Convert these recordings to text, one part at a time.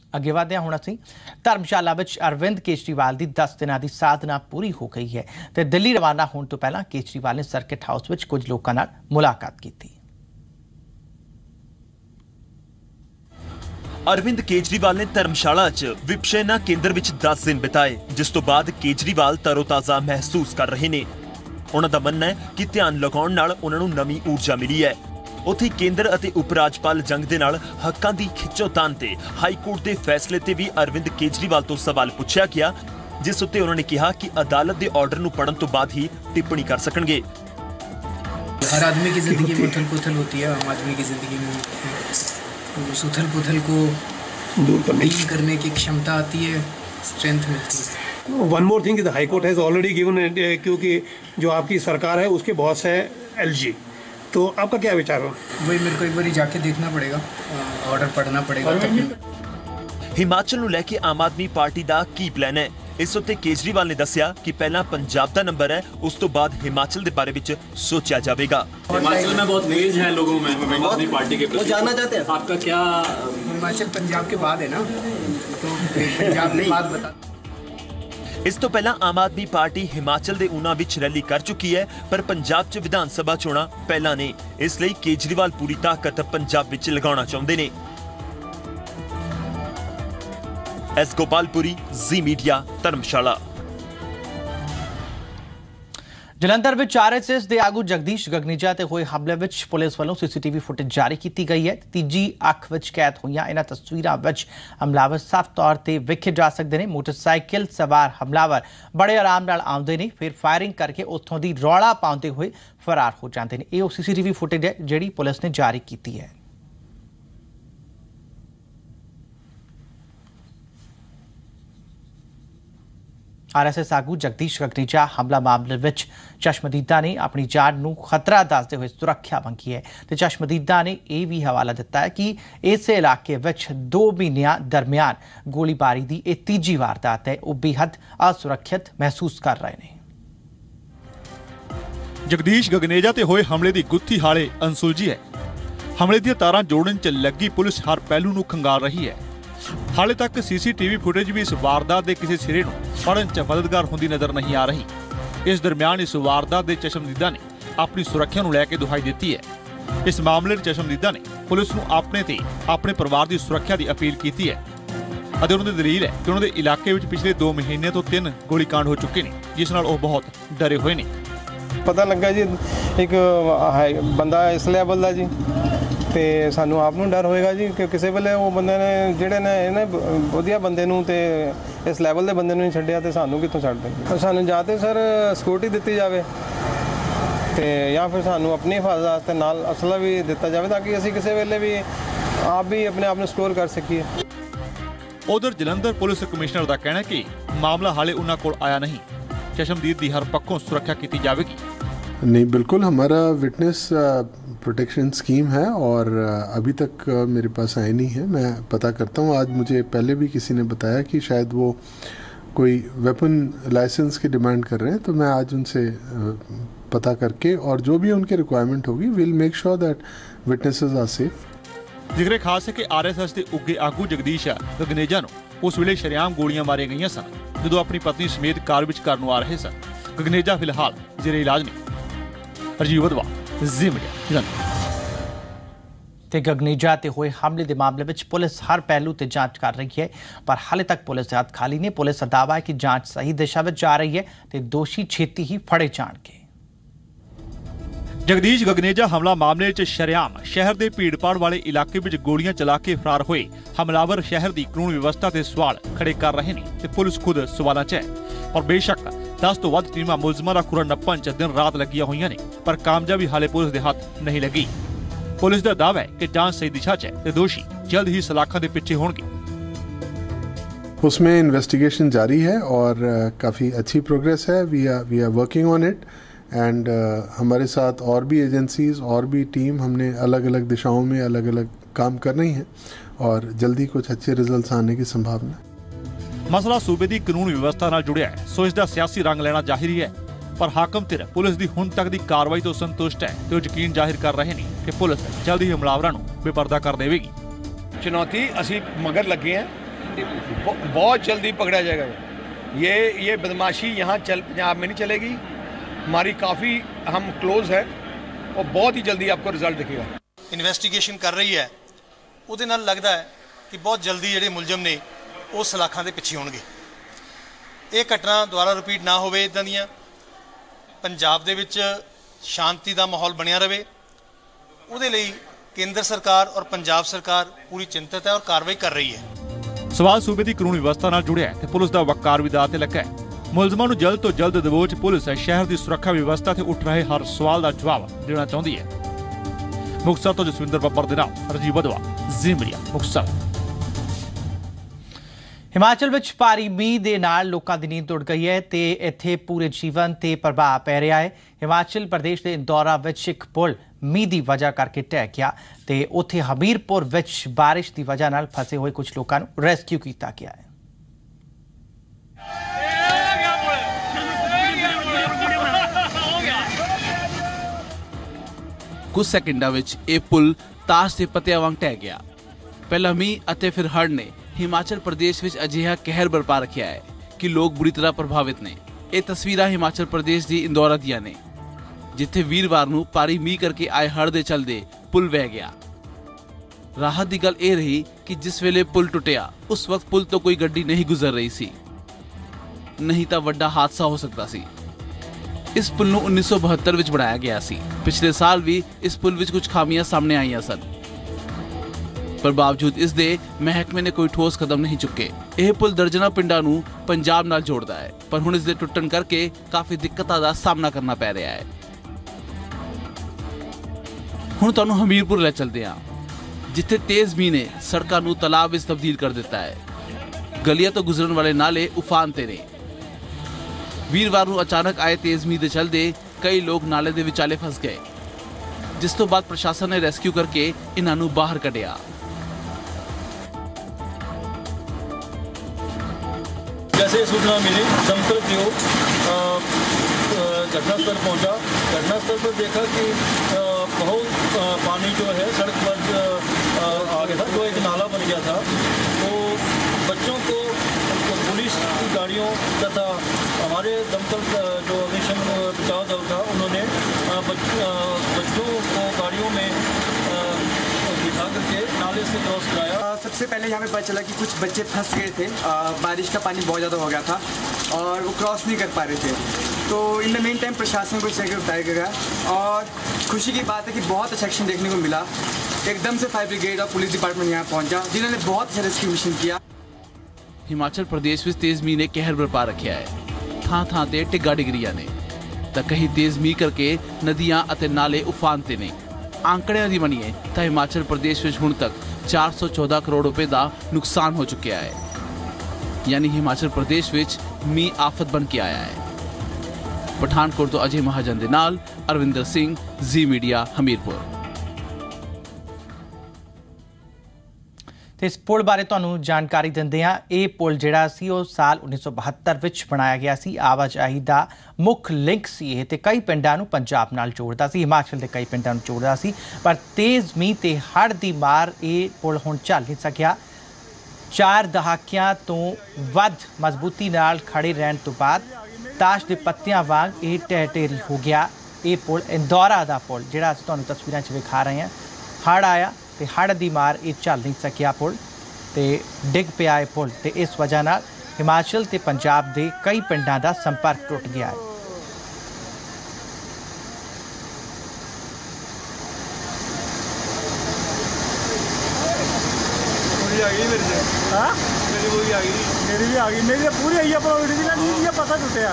ਅੱਗੇ ਵਧਦੇ ਹਾਂ ਹੁਣ ਅਸੀਂ ਧਰਮਸ਼ਾਲਾ ਵਿੱਚ ਅਰਵਿੰਦ ਕੇਜਰੀਵਾਲ ਦੀ 10 ਦਿਨਾਂ ਦੀ ਸਾਧਨਾ ਪੂਰੀ ਹੋ ਗਈ ਹੈ ਤੇ ਦਿੱਲੀ ਰਵਾਨਾ ਹੋਣ ਤੋਂ ਪਹਿਲਾਂ ਕੇਜਰੀਵਾਲ ਨੇ ਸਰਕਿਟ ਹਾਊਸ ਵਿੱਚ ਕੁਝ ਲੋਕਾਂ ਨਾਲ ਮੁਲਾਕਾਤ ਕੀਤੀ। अरविंद केजरीवाल ने धर्मशाला च विपसेना केंद्र विच 10 दिन बिताए, जिस तो बाद केजरीवाल तरोताजा महसूस कर रहे ने। उन्हां दा मनना है कि ध्यान लगाउण नाल उन्हां नूं नवीं ऊर्जा मिली है। उत्थे केंद्र अते उप राज्यपाल जंग दे नाल हक्कां दी खिच्चोतान ते हाई कोर्ट दे फैसले ते भी अरविंद केजरीवाल तो सवाल पुछया गया, जिस उत्ते उन्होंने कहा कि अदालत दे ऑर्डर नूं पढ़न तो बाद ही टिप्पणी कर सकणगे। हर आदमी की जिंदगी में उथल पुथल होती है, आम आदमी की जिंदगी में उस उथल पुथल को डील करने की क्षमता आती है, स्ट्रेंथ मिलती है। One more thing, high court has already given, क्योंकि जो आपकी सरकार है उसके बॉस है एलजी, तो आपका क्या विचार हो? वही मेरे को एक बार जाके देखना पड़ेगा, ऑर्डर पढ़ना पड़ेगा। हिमाचल नूं लैके आम आदमी पार्टी दा की प्लान है? इस उत्ते केजरीवाल ने दस्सिया कि पहला पंजाब दा नंबर है, उस तो बाद हिमाचल दे बारे विच सोचा जाएगा। हिमाचल में बहुत क्रेज है लोगों में आम आदमी पार्टी के प्रति, वो जानना चाहते हैं आपका क्या? हिमाचल पंजाब के बाद है ना, तो पंजाब के बाद बता। इस तो पहला आम आदमी पार्टी हिमाचल दे ऊना विच रैली कर चुकी है, पर पंजाब च विधान सभा चोणां पहला ने, इसलिए केजरीवाल पूरी ताकत पंजाब विच लगाउणा चाहुंदे ने। एस गोपालपुरी, जी मीडिया, धर्मशाला। जलंधर विच आरएसएस दे आगू जगदीश गगनीजा ते होए हमले विच पुलिस वालों सीसीटीवी फुटेज जारी की गई है। तीजी अख विच कैद होईयां इन्हां तस्वीरां विच हमलावर साफ तौर ते वेखे जा सकदे ने। मोटरसाइकिल सवार हमलावर बड़े आराम नाल आउंदे ने, फिर फायरिंग करके उत्थों दी रौला पाउंदे होए फरार हो जांदे ने। इह सीसीटीवी फुटेज है जिहड़ी पुलिस ने जारी की है। आरएसएस आगू जगदीश गगनीजा हमला मामले विच चश्मदीदा ने अपनी जान नूं खतरा दसदे हुए सुरक्षा मंगी है ते चश्मदीदा ने यह भी हवाला दिता है कि इस इलाके विच 2 महीनों दरमियान गोलीबारी की यह तीजी वारदात है। वो बेहद असुरक्षित महसूस कर रहे हैं। जगदीश गगनेजा ते होए हमले की गुत्थी हाले अनसुलझी है। हमले दी तारां जोड़न च लगी पुलिस हर पहलू नूं खंगाल रही है। हाले तक सीसीटीवी फुटेज भी इस वारदात के किसी सिरे नूं फड़न च मददगार होंदी नजर नहीं आ रही। इस दरमियान इस वारदात के चश्मदीदा ने अपनी सुरक्षा नूं लैके दुहाई दी है। इस मामले में चश्मदीदा ने पुलिस नूं अपने ते अपने परिवार की सुरक्षा की अपील की है। उन्होंने दलील है कि उन्होंने इलाके में पिछले 2 महीने तो 3 गोलीकांड हो चुके हैं, जिस नाल वो बहुत डरे हुए ने। पता लगा जी एक बंदा इस लैवल का जी, तो सानू आप डर होएगा जी कि किसी वेले वो बंदे ने जिहड़े ने इन्हें वधिया बंदे नूं ते इस लैवल के बंदे नूं नहीं छड्डिया तो सानू कित्थों छड्ड देंगे। सानू जां ते सर सिक्योरिटी दित्ती जाए तो या फिर सानू अपनी हिफाजत वास्ते नाल असला भी दिता जाए, ताकि असीं किसी वेले भी आप भी अपने आप नूं सिक्योर कर सकीए। उधर जलंधर पुलिस कमिश्नर का कहना है कि मामला हाले उन्हां कोल आया नहीं। चश्मदीद की हर पक्षों सुरक्षा की जाएगी। नहीं, बिल्कुल हमारा विटनेस प्रोटेक्शन स्कीम है और अभी तक मेरे पास आए नहीं है। मैं पता करता हूँ। आज मुझे पहले भी किसी ने बताया कि शायद वो कोई वेपन लाइसेंस की डिमांड कर रहे हैं, तो मैं आज उनसे पता करके और जो भी उनकी रिक्वायरमेंट होगी will make sure that witnesses are safe. जिक्र खास है कि आरएसएस के उगे आगू जगदीश गगनेजा नूं उस वेले शरेआम गोलियां मारियां गईयां सन जदों अपनी पत्नी समेत कार विच घर नूं आ रहे सन। गगनेजा फिलहाल जेरे इलाज ने। राजीव वधवा, जी मीडिया। ते गगनेजा ते होए हमले के मामले में पुलिस हर पहलू ते जांच कर रही है, पर हाले तक पुलिस के हाथ खाली ने। पुलिस का दावा है कि जांच सही दिशा में जा रही है ते दोषी छेती ही फड़े जाणगे। जगदीश गगनेजा हमला मामले च शरेआम शहर के भीड़भाड़ वाले इलाके में गोलियां चला के फरार हुए हमलावर शहर की कानून व्यवस्था से सवाल खड़े कर रहे हैं ते पुलिस खुद सवालों च है। और बेशक 10 तो वध टीमां मुलजमां दा खुरा नप्पण च दिन रात लगियां होईयां ने, पर कामयाबी हाले पुलिस के हाथ नहीं लगी। पुलिस का दावा है कि जांच सही दिशा च है ते दोषी जल्द ही सलाखों के पीछे होंगे। उसमें इन्वेस्टिगेशन जारी है और काफ़ी अच्छी प्रोग्रेस है। We are working on it and हमारे साथ और भी एजेंसीज और भी टीम हमने अलग अलग दिशाओं में अलग अलग काम कर रही हैं और जल्दी कुछ अच्छे रिजल्ट्स आने की संभावना। मसला सूबे की कानून व्यवस्था नाल जुड़िया है, सो इसका सियासी रंग लेना जाहिर है। पर हाकम धिर पुलिस की हुण तक की कार्रवाई तो संतुष्ट है तो यकीन जाहिर कर रहे हैं कि पुलिस जल्द ही हमलावरां नूं बेपर्दा कर देगी। चुनौती असीं मगर लगे हैं बहुत जल्दी पकड़ा जाएगा। ये बदमाशी यहाँ पंजाब में नहीं चलेगी। हमारी काफ़ी हम क्लोज है और बहुत ही जल्दी आपको रिजल्ट दिखेगा। इन्वेस्टिगेशन कर रही है, ਉਹਦੇ ਨਾਲ लगता है कि बहुत जल्दी ਜਿਹੜੇ ਮੁਲਜ਼ਮ ਨੇ ਉਹ ਸਲਾਖਾਂ ਦੇ ਪਿੱਛੇ ਹੋਣਗੇ। ਇਹ ਘਟਨਾ ਦੁਬਾਰਾ ਰਿਪੀਟ ਨਾ ਹੋਵੇ। ਇਦਾਂ ਦੀਆਂ ਪੰਜਾਬ ਦੇ ਵਿੱਚ ਸ਼ਾਂਤੀ ਦਾ ਮਾਹੌਲ ਬਣਿਆ ਰਹੇ, ਉਹਦੇ ਲਈ ਕੇਂਦਰ ਸਰਕਾਰ ਔਰ ਪੰਜਾਬ ਸਰਕਾਰ ਪੂਰੀ ਚਿੰਤਤ ਹੈ ਔਰ ਕਾਰਵਾਈ ਕਰ ਰਹੀ ਹੈ। ਸਵਾਲ ਸੂਬੇ ਦੀ ਕਾਨੂੰਨੀ ਵਿਵਸਥਾ ਨਾਲ ਜੁੜਿਆ ਤੇ ਪੁਲਿਸ ਦਾ ਵਕਾਰ ਵੀ ਦਾਅ ਤੇ ਲੱਗਾ ਹੈ। ਮੁਲਜ਼ਮਾਂ ਨੂੰ ਜਲਦ ਤੋਂ ਜਲਦ ਦਬੋਚ ਪੁਲਿਸ ਸ਼ਹਿਰ ਦੀ ਸੁਰੱਖਿਆ ਵਿਵਸਥਾ ਤੇ ਉੱਠ ਰਹੇ ਹਰ ਸਵਾਲ ਦਾ ਜਵਾਬ ਦੇਣਾ ਚਾਹੁੰਦੀ ਹੈ। ਮੁਕਤਸਰ ਤੋਂ ਜਸਵਿੰਦਰ ਬੱਬਰ ਦੇ ਨਾਲ ਰਜੀਵ ਬਦਵਾ, ਜ਼ੀ ਮੀਡੀਆ, ਮੁਕਤਸਰ। ਹਿਮਾਚਲ ਵਿੱਚ ਭਾਰੀ ਮੀਂਹ ਦੇ ਨਾਲ ਲੋਕਾਂ ਦੀ ਨੀਂਦ ਉੱਡ ਗਈ ਹੈ ਤੇ ਇੱਥੇ ਪੂਰੇ ਜੀਵਨ ਤੇ ਪ੍ਰਭਾਵ ਪੈ ਰਿਹਾ ਹੈ। ਹਿਮਾਚਲ ਪ੍ਰਦੇਸ਼ ਦੇ ਇੰਦੌਰਾ ਵਿੱਚ ਇੱਕ ਪੁਲ ਮੀਂਹ ਦੀ ਵਜ੍ਹਾ ਕਰਕੇ ਢਹਿ ਗਿਆ ਤੇ ਉੱਥੇ ਹਮੀਰਪੁਰ ਵਿੱਚ ਬਾਰਿਸ਼ ਦੀ ਵਜ੍ਹਾ ਨਾਲ ਫਸੇ ਹੋਏ ਕੁਝ ਲੋਕਾਂ ਨੂੰ ਰੈਸਕਿਊ ਕੀਤਾ ਗਿਆ ਹੈ। ਕੁਝ ਸੈਕਿੰਡਾਂ ਵਿੱਚ ਇਹ ਪੁਲ ਤਾਸ਼ ਦੇ ਪੱਤਿਆਂ ਵਾਂਗ ਢਹਿ ਗਿਆ। ਪਹਿਲਾਂ ਮੀਂਹ ਅਤੇ ਫਿਰ ਹੜ੍ਹ ਨੇ ਹਿਮਾਚਲ ਪ੍ਰਦੇਸ਼ ਵਿੱਚ ਅਜਿਹਾ ਕਹਿਰ ਬਰਪਾ ਰੱਖਿਆ ਹੈ ਕਿ ਲੋਕ ਬੁਰੀ ਤਰ੍ਹਾਂ ਪ੍ਰਭਾਵਿਤ ਨੇ। ਇਹ ਤਸਵੀਰਾਂ ਹਿਮਾਚਲ ਪ੍ਰਦੇਸ਼ ਦੀ ਇੰਦੌਰਾ ਦੀਆਂ ਨੇ, ਜਿੱਥੇ ਵੀਰਵਾਰ ਨੂੰ ਭਾਰੀ ਮੀਂਹ ਕਰਕੇ ਆਏ ਹੜ੍ਹ ਦੇ ਚਲਦੇ ਪੁਲ ਵਹਿ ਗਿਆ। ਰਾਹਤ ਦੀ ਗੱਲ ਇਹ ਰਹੀ ਕਿ ਜਿਸ ਵੇਲੇ ਪੁਲ ਟੁੱਟਿਆ ਉਸ ਵਕਤ ਪੁਲ ਤੋਂ ਕੋਈ ਗੱਡੀ ਨਹੀਂ ਗੁਜ਼ਰ ਰਹੀ ਸੀ, ਨਹੀਂ ਤਾਂ ਵੱਡਾ ਹਾਦਸਾ ਹੋ ਸਕਦਾ ਸੀ। ਇਸ ਪੁਲ ਨੂੰ 1972 ਵਿੱਚ ਬਣਾਇਆ ਗਿਆ ਸੀ। ਪਿਛਲੇ ਸਾਲ ਵੀ ਇਸ ਪੁਲ ਵਿੱਚ ਕੁਝ ਖਾਮੀਆਂ ਸਾਹਮਣੇ ਆਈਆਂ ਸਨ, ਪਰ ਬਾਵਜੂਦ ਇਸ ਦੇ ਮਹਿਕਮੇ ਨੇ ਕੋਈ ਠੋਸ ਕਦਮ ਨਹੀਂ ਚੁੱਕੇ। ਇਹ ਪੁਲ ਦਰਜਨਾਂ ਪਿੰਡਾਂ ਨੂੰ ਪੰਜਾਬ ਨਾਲ ਜੋੜਦਾ ਹੈ, ਪਰ ਹੁਣ ਇਸ ਦੇ ਟੁੱਟਣ ਕਰਕੇ ਕਾਫੀ ਦਿੱਕਤਾਂ ਦਾ ਸਾਹਮਣਾ ਕਰਨਾ ਪੈ ਰਿਹਾ ਹੈ। ਹੁਣ ਤੁਹਾਨੂੰ ਹਮੀਰਪੁਰ ਲੈ ਚਲਦੇ ਹਾਂ, ਜਿੱਥੇ ਤੇਜ਼ ਮੀਂਹ ਨੇ ਸੜਕਾਂ ਨੂੰ ਤਲਾਬ ਵਿੱਚ ਤਬਦੀਲ ਕਰ ਦਿੱਤਾ ਹੈ। ਗਲੀਆਂ ਤੋਂ ਗੁਜ਼ਰਨ ਵਾਲੇ ਨਾਲੇ ਉਫਾਨ ਤੇ ਨੇ। ਵੀਰਵਾਰ ਨੂੰ ਅਚਾਨਕ ਆਏ ਤੇਜ਼ ਮੀਂਹ ਦੇ ਚਲਦੇ ਕਈ ਲੋਕ ਨਾਲੇ ਦੇ ਵਿਚਾਲੇ ਫਸ ਗਏ, ਜਿਸ ਤੋਂ ਬਾਅਦ ਪ੍ਰਸ਼ਾਸਨ ਨੇ ਰੈਸਕਿਊ ਕਰਕੇ ਇਹਨਾਂ ਨੂੰ ਬਾਹਰ ਕੱਢਿਆ। जैसे सूचना मिली दमकल की ओर घटनास्थल पहुंचा। घटनास्थल पर देखा कि बहुत पानी जो है सड़क पर आ गया था, जो एक नाला बन गया था। तो बच्चों को पुलिस की गाड़ियों तथा हमारे दमकल जो अग्निशमन बचाव दल था उन्होंने बच्चों को गाड़ियों में बिठा करके नाले से क्रॉस कराया। सबसे पहले यहाँ पे पता चला कि कुछ बच्चे फंस गए थे। बारिश का पानी बहुत ज़्यादा हो गया था और वो क्रॉस नहीं कर पा रहे थे। तो इन द मेन टाइम प्रशासन को जगह बताया गया और खुशी की बात है कि बहुत अच्छा एक्शन देखने को मिला। एकदम से फायर ब्रिगेड और पुलिस डिपार्टमेंट यहाँ पहुँचा, जिन्होंने बहुत अच्छा रेस्क्यू मिशन किया। ਹਿਮਾਚਲ ਪ੍ਰਦੇਸ਼ ਵਿੱਚ ਤੇਜ਼ ਮੀਂਹ ਨੇ ਕਹਿਰ ਬਰਪਾ ਰੱਖਿਆ ਹੈ। ਥਾਂ ਥਾਂ ਤੇ ਟਿੱਗਾ ਡਿੱਗ ਰਹੀਆਂ ਨੇ ਤਾਂ ਕਹੀਂ ਤੇਜ਼ ਮੀਂਹ ਕਰਕੇ ਨਦੀਆਂ ਅਤੇ ਨਾਲੇ ਉਫਾਨ ਤੇ ਨੇ। ਆਂਕੜਿਆਂ ਦੀ ਮੰਨੀਏ ਤਾਂ ਹਿਮਾਚਲ ਪ੍ਰਦੇਸ਼ ਵਿੱਚ ਹੁਣ ਤੱਕ 414 ਕਰੋੜ ਰੁਪਏ ਦਾ ਨੁਕਸਾਨ ਹੋ ਚੁੱਕਿਆ ਹੈ। ਯਾਨੀ ਹਿਮਾਚਲ ਪ੍ਰਦੇਸ਼ ਵਿੱਚ ਮੀਂਹ ਆਫਤ ਬਣ ਕੇ ਆਇਆ ਹੈ। ਪਠਾਨਕੋਟ ਤੋਂ ਅਜੇ ਮਹਾਜਨ ਦੇ ਨਾਲ ਅਰਵਿੰਦਰ ਸਿੰਘ, ਜ਼ੀ ਮੀਡੀਆ, ਹਮੀਰਪੁਰ। ਤੇ ਇਸ ਪੁਲ ਬਾਰੇ ਤੁਹਾਨੂੰ ਜਾਣਕਾਰੀ ਦਿੰਦੇ ਹਾਂ। ਇਹ ਪੁਲ ਜਿਹੜਾ ਸੀ ਉਹ ਸਾਲ 1972 ਵਿੱਚ ਬਣਾਇਆ ਗਿਆ ਸੀ। ਆਵਾਜਾਈ ਦਾ ਮੁੱਖ ਲਿੰਕ ਸੀ ਇਹ, ਤੇ ਕਈ ਪਿੰਡਾਂ ਨੂੰ ਪੰਜਾਬ ਨਾਲ ਜੋੜਦਾ ਸੀ, ਹਿਮਾਚਲ ਦੇ ਕਈ ਪਿੰਡਾਂ ਨੂੰ ਜੋੜਦਾ ਸੀ। ਪਰ ਤੇਜ਼ ਮੀਂਹ ਤੇ ਹੜ੍ਹ ਦੀ ਮਾਰ ਇਹ ਪੁਲ ਹੁਣ ਝੱਲ ਨਹੀਂ ਸਕਿਆ। 4 ਦਹਾਕਿਆਂ ਤੋਂ ਵੱਧ ਮਜ਼ਬੂਤੀ ਨਾਲ ਖੜੇ ਰਹਿਣ ਤੋਂ ਬਾਅਦ ਤਾਸ਼ ਦੇ ਪੱਤਿਆਂ ਵਾਂਗ ਇਹ ਢਹਿ ਢੇਰੀ ਹੋ ਗਿਆ। ਇਹ ਪੁਲ ਇੰਦੌਰਾ ਦਾ ਪੁਲ ਜਿਹੜਾ ਅਸੀਂ ਤੁਹਾਨੂੰ ਤਸਵੀਰਾਂ 'ਚ ਵਿਖਾ ਰਹੇ ਹਾਂ। ਹੜ੍ਹ ਆਇਆ ਤੇ ਹੜ੍ਹ ਦੀ ਮਾਰ ਇਹ ਝੱਲ ਨਹੀਂ ਸਕਿਆ ਪੁਲ, ਤੇ ਡਿੱਗ ਪਿਆ ਇਹ ਪੁਲ, ਤੇ ਇਸ ਵਜ੍ਹਾ ਨਾਲ ਹਿਮਾਚਲ ਤੇ ਪੰਜਾਬ ਦੇ ਕਈ ਪਿੰਡਾਂ ਦਾ ਸੰਪਰਕ ਟੁੱਟ ਗਿਆ ਹੈ। मेरी पूरी आई है, पता टुटिया।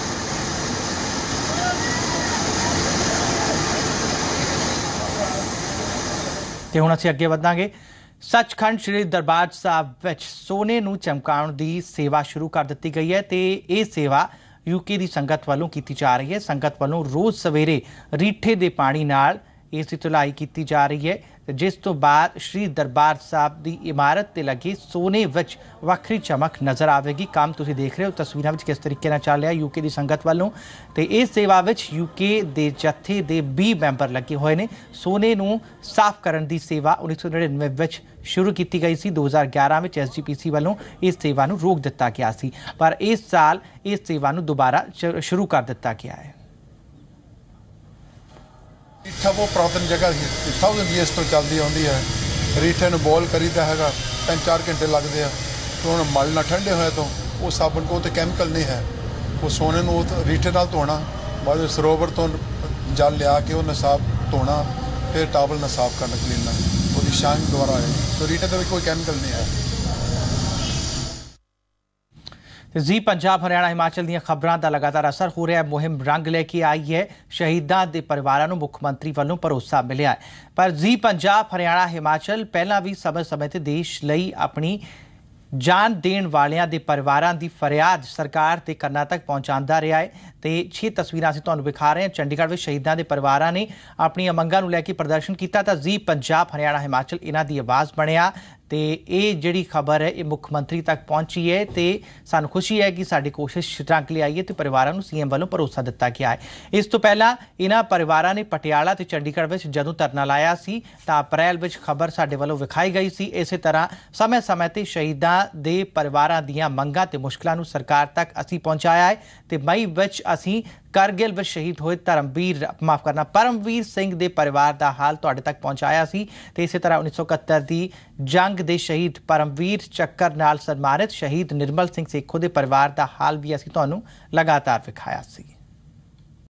ਤੇ ਹੁਣ ਅਸੀਂ ਅੱਗੇ ਵਧਾਂਗੇ। ਸੱਚਖੰਡ ਸ਼੍ਰੀ ਦਰਬਾਰ ਸਾਹਿਬ ਵਿੱਚ ਸੋਨੇ ਨੂੰ ਚਮਕਾਉਣ ਦੀ ਸੇਵਾ ਸ਼ੁਰੂ ਕਰ ਦਿੱਤੀ ਗਈ ਹੈ ਤੇ ਇਹ ਸੇਵਾ ਯੂਕੇ ਦੀ ਸੰਗਤ ਵੱਲੋਂ ਕੀਤੀ ਜਾ ਰਹੀ ਹੈ। ਸੰਗਤ ਵੱਲੋਂ ਰੋਜ਼ ਸਵੇਰੇ ਰੀਠੇ ਦੇ ਪਾਣੀ ਨਾਲ ਇਸ ਦੀ ਧੁਲਾਈ ਕੀਤੀ ਜਾ ਰਹੀ ਹੈ ਤੇ ਜਿਸ ਤੋਂ ਬਾਅਦ ਸ਼੍ਰੀ ਦਰਬਾਰ ਸਾਹਿਬ ਦੀ ਇਮਾਰਤ ਤੇ ਲੱਗੇ ਸੋਨੇ ਵਿੱਚ ਵੱਖਰੀ ਚਮਕ ਨਜ਼ਰ ਆਵੇਗੀ। ਕੰਮ ਤੁਸੀਂ ਦੇਖ ਰਹੇ ਹੋ ਤਸਵੀਰਾਂ ਵਿੱਚ ਕਿਸ ਤਰੀਕੇ ਨਾਲ ਚੱਲ ਰਿਹਾ ਯੂਕੇ ਦੀ ਸੰਗਤ ਵੱਲੋਂ, ਤੇ ਇਸ ਸੇਵਾ ਵਿੱਚ ਯੂਕੇ ਦੇ ਜਥੇ ਦੇ 20 ਮੈਂਬਰ ਲੱਗੇ ਹੋਏ ਨੇ। ਸੋਨੇ ਨੂੰ ਸਾਫ਼ ਕਰਨ ਦੀ ਸੇਵਾ 1999 ਵਿੱਚ ਸ਼ੁਰੂ ਕੀਤੀ ਗਈ ਸੀ। 2011 ਵਿੱਚ SGPC ਵੱਲੋਂ ਇਸ ਸੇਵਾ ਨੂੰ ਰੋਕ ਦਿੱਤਾ ਗਿਆ ਸੀ, ਪਰ ਇਸ ਸਾਲ ਇਸ ਸੇਵਾ ਨੂੰ ਦੁਬਾਰਾ ਸ਼ੁਰੂ ਕਰ ਦਿੱਤਾ ਗਿਆ ਹੈ। ਰੀਠਾ वो पुरातन जगह 1000 ईयर्स तो चलती आती है। रीठे ਨੂੰ ਬੋਇਲ ਕਰੀਦਾ ਹੈਗਾ 3-4 ਘੰਟੇ ਲੱਗਦੇ ਆ। तो ਹੁਣ ਮਲ ਨਾ ਠੰਡੇ ਹੋਏ ਤੋਂ ਉਹ ਸਾਬਣ ਕੋ ਤੇ ਕੈਮੀਕਲ ਨਹੀਂ ਹੈ। ਉਹ ਸੋਨੇ ਨੂੰ ਰੀਠੇ ਨਾਲ ਧੋਣਾ, ਬਾਅਦ ਸਰੋਵਰ ਤੋਂ ਜਲ ਲਿਆ ਕੇ ਉਹਨੂੰ ਸਾਫ ਧੋਣਾ, ਫਿਰ ਟਾਵਲ ਨਾਲ ਸਾਫ ਕਰਨਾ, ਕਲੀਨਰ ਉਹਦੀ ਸ਼ਾਈਨ ਦੁਆਰਾ ਹੈ। तो ਰੀਠੇ ਦੇ ਵਿੱਚ ਕੋਈ ਕੈਮੀਕਲ ਨਹੀਂ ਹੈ। जी पंजाब हरियाणा हिमाचल ਦੀਆਂ ਖਬਰਾਂ ਦਾ ਲਗਾਤਾਰ ਅਸਰ ਹੋ ਰਿਹਾ ਹੈ। ਮੁਹਿੰਮ ਰੰਗ ਲੈ ਕੇ ਆਈ ਹੈ। ਸ਼ਹੀਦਾਂ ਦੇ ਪਰਿਵਾਰਾਂ ਨੂੰ ਮੁੱਖ ਮੰਤਰੀ ਵੱਲੋਂ ਭਰੋਸਾ ਮਿਲਿਆ ਹੈ, ਪਰ ਜੀ ਪੰਜਾਬ ਹਰਿਆਣਾ ਹਿਮਾਚਲ ਪਹਿਲਾਂ ਵੀ ਸਮੇਂ-ਸਮੇਂ ਤੇ ਦੇਸ਼ ਲਈ ਆਪਣੀ ਜਾਨ ਦੇਣ ਵਾਲਿਆਂ ਦੇ ਪਰਿਵਾਰਾਂ ਦੀ ਫਰਿਆਦ ਸਰਕਾਰ ਦੇ ਕੰਨਾਂ ਤੱਕ ਪਹੁੰਚਾਉਂਦਾ ਰਿਹਾ ਹੈ। ਤੇ 6 ਤਸਵੀਰਾਂ ਅਸੀਂ ਤੁਹਾਨੂੰ ਵਿਖਾ ਰਹੇ ਹਾਂ। ਚੰਡੀਗੜ੍ਹ ਵਿੱਚ ਸ਼ਹੀਦਾਂ ਦੇ ਪਰਿਵਾਰਾਂ ਨੇ ਆਪਣੀਆਂ ਮੰਗਾਂ ਨੂੰ ਲੈ ਕੇ ਪ੍ਰਦਰਸ਼ਨ ਕੀਤਾ ਤਾਂ ਜੀ ਪੰਜਾਬ ਹਰਿਆਣਾ ਹਿਮਾਚਲ ਇਹਨਾਂ ਦੀ ਆਵਾਜ਼ ਬਣਿਆ। ਤੇ ਇਹ ਜਿਹੜੀ ਖਬਰ ਹੈ ਇਹ ਮੁੱਖ ਮੰਤਰੀ ਤੱਕ ਪਹੁੰਚੀ ਹੈ ਤੇ ਸਾਨੂੰ ਖੁਸ਼ੀ ਹੈ ਕਿ ਸਾਡੀ ਕੋਸ਼ਿਸ਼ ਰੰਗ ਲਿਆਈ ਹੈ ਤੇ ਪਰਿਵਾਰਾਂ ਨੂੰ CM ਵੱਲੋਂ ਭਰੋਸਾ ਦਿੱਤਾ ਗਿਆ ਹੈ। ਇਸ ਤੋਂ ਪਹਿਲਾਂ ਇਹਨਾਂ ਪਰਿਵਾਰਾਂ ਨੇ ਪਟਿਆਲਾ ਤੇ ਚੰਡੀਗੜ੍ਹ ਵਿੱਚ ਜਦੋਂ ਧਰਨਾ ਲਾਇਆ ਸੀ ਤਾਂ ਅਪ੍ਰੈਲ ਵਿੱਚ ਖਬਰ ਸਾਡੇ ਵੱਲੋਂ ਵਿਖਾਈ ਗਈ ਸੀ। ਇਸੇ ਤਰ੍ਹਾਂ ਸਮੇਂ-ਸਮੇਂ ਤੇ ਸ਼ਹੀਦਾਂ ਦੇ ਪਰਿਵਾਰਾਂ ਦੀਆਂ ਮੰਗਾਂ ਤੇ ਮੁਸ਼ਕਲਾਂ ਨੂੰ ਸਰਕਾਰ ਤੱਕ ਅਸੀਂ ਪਹੁੰਚਾਇਆ ਹੈ ਤੇ ਮਈ ਵਿੱਚ ਅਸੀਂ करगिल में शहीद हुए परमवीर सिंह के परिवार का हाल तुहाडे तक पहुँचाया सी। ते इस तरह 1971 की जंग के शहीद परमवीर चक्कर नाल सन्मानित शहीद निर्मल सिंह सेखो के परिवार का हाल भी असीं तुहानूं लगातार विखाया सी।